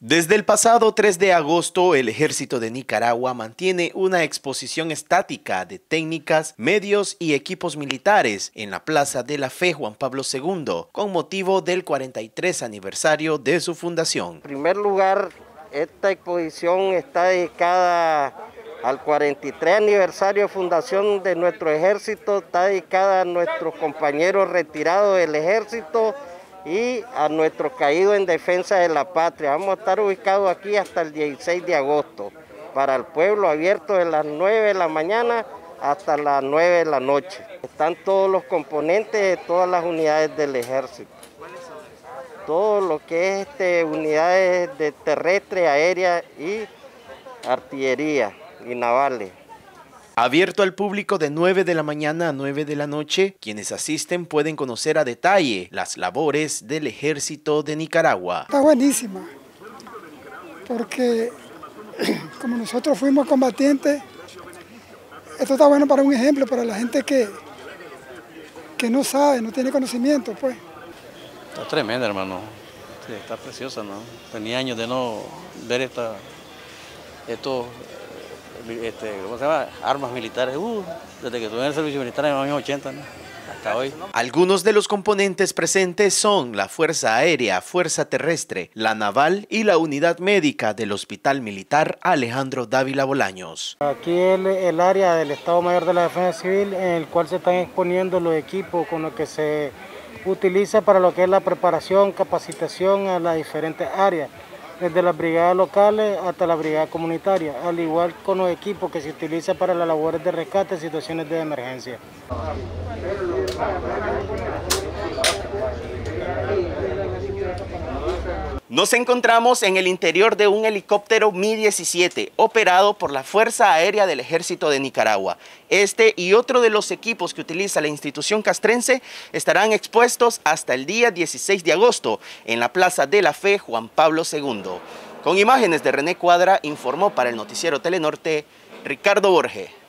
Desde el pasado 3 de agosto, el Ejército de Nicaragua mantiene una exposición estática de técnicas, medios y equipos militares en la Plaza de la Fe Juan Pablo II, con motivo del 43 aniversario de su fundación. En primer lugar, esta exposición está dedicada al 43 aniversario de fundación de nuestro ejército, está dedicada a nuestros compañeros retirados del ejército y a nuestros caídos en defensa de la patria. Vamos a estar ubicados aquí hasta el 16 de agosto, para el pueblo, abierto de las 9 de la mañana hasta las 9 de la noche. Están todos los componentes de todas las unidades del ejército. Todo lo que es unidades de terrestre, aérea y artillería y navales. Abierto al público de 9 de la mañana a 9 de la noche, quienes asisten pueden conocer a detalle las labores del Ejército de Nicaragua. Está buenísima, porque como nosotros fuimos combatientes, esto está bueno para un ejemplo, para la gente que no sabe, no tiene conocimiento, pues. Está tremenda, hermano. Sí, está preciosa, ¿no? Tenía años de no ver estos ¿cómo se llama? Armas militares, desde que estuve en el servicio militar en los años 80, ¿no? Hasta hoy. Algunos de los componentes presentes son la Fuerza Aérea, Fuerza Terrestre, la Naval y la Unidad Médica del Hospital Militar Alejandro Dávila Bolaños. Aquí es el área del Estado Mayor de la Defensa Civil, en el cual se están exponiendo los equipos con los que se utiliza para lo que es la preparación, capacitación a las diferentes áreas, desde las brigadas locales hasta la brigada comunitaria, al igual con los equipos que se utilizan para las labores de rescate en situaciones de emergencia. Nos encontramos en el interior de un helicóptero Mi-17 operado por la Fuerza Aérea del Ejército de Nicaragua. Este y otro de los equipos que utiliza la institución castrense estarán expuestos hasta el día 16 de agosto en la Plaza de la Fe Juan Pablo II. Con imágenes de René Cuadra, informó para el noticiero Telenorte Ricardo Borges.